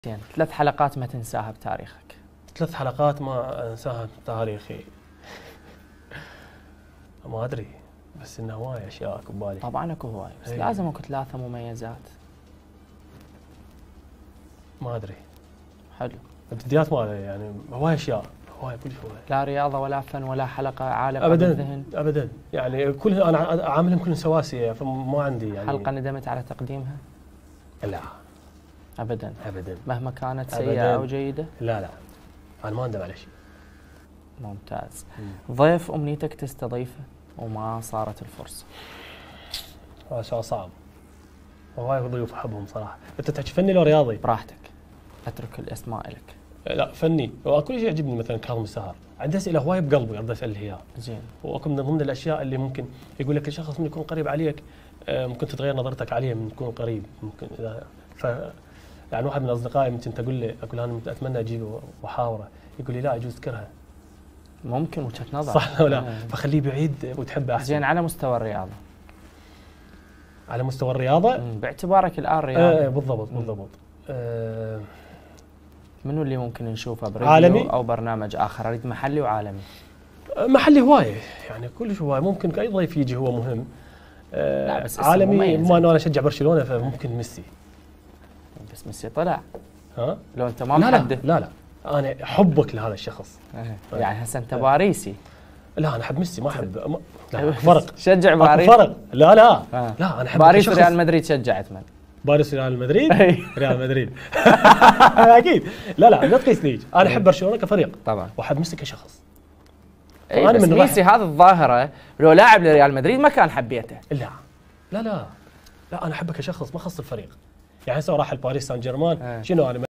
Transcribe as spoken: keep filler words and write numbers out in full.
زين، ثلاث حلقات ما تنساها بتاريخك. ثلاث حلقات ما انساها بتاريخي. ما ادري، بس انه هواي اشياء اكو ببالي. طبعا اكو هواي، بس هي. لازم اكو ثلاثة مميزات. ما ادري. حلو. الابتديات ما أدري، يعني هواي اشياء، هواي كل هواي. لا رياضة ولا فن ولا حلقة عالقة ابدا بالذهن؟ ابدا، يعني كل انا عاملهم كلهم سواسية، فما عندي يعني. حلقة ندمت على تقديمها؟ لا ابدا ابدا. مهما كانت سيئة أبداً. او جيدة؟ لا لا، انا ما اندم على شيء. ممتاز. مم. ضيف امنيتك تستضيفه وما صارت الفرصة؟ هذا سؤال صعب. هواي ضيوف احبهم صراحة. انت تحكي فني لو رياضي؟ براحتك، اترك الاسماء لك. لا فني، وكل شيء يعجبني مثلا كاظم الساهر، عنده اسئله هواي بقلبي اريد اساله اياها. زين. واكو من ضمن الاشياء اللي ممكن يقول لك الشخص من يكون قريب عليك آه، ممكن تتغير نظرتك عليه من يكون قريب، ممكن اذا ف يعني واحد من اصدقائي ممكن تقول له اقول انا اتمنى اجيبه واحاوره، يقول لي لا يجوز تكرهه. ممكن وجهة نظر. صح ولا لا؟ آه. فخليه بعيد وتحبه احسن. زين، على مستوى الرياضة؟ على مستوى الرياضه؟ مم، باعتبارك الان آه رياضي. بالضبط بالضبط. آه منو اللي ممكن نشوفه بريديو عالمي؟ او برنامج اخر؟ اريد محلي وعالمي. محلي هوايه، يعني كلش هوايه، ممكن اي ضيف يجي هو مهم. آه لا بس اسم عالمي، مميز. ما انه انا اشجع برشلونه فممكن ميسي. بس ميسي طلع. ها؟ لو انت ما لا لا محدد. لا لا، انا حبك لهذا الشخص. إيه. يعني هسه انت باريسي. لا انا احب ميسي، ما احب ما... لا أكو فرق. شجع اكو باريس. فرق. لا لا آه. لا، انا احب باريس كشخص. ريال مدريد شجعت من؟ باريس ريال مدريد. أي. ريال مدريد. اكيد. لا لا لا تقيسني، انا احب برشلونه كفريق طبعا. واحب ميسي كشخص. اي أنا بس من ميسي هذه الظاهره لو لاعب لريال مدريد ما كان حبيته. لا لا لا لا، انا احبه كشخص ما خص الفريق. يعني هسه راح الباريس سان جيرمان، آه. شنو انا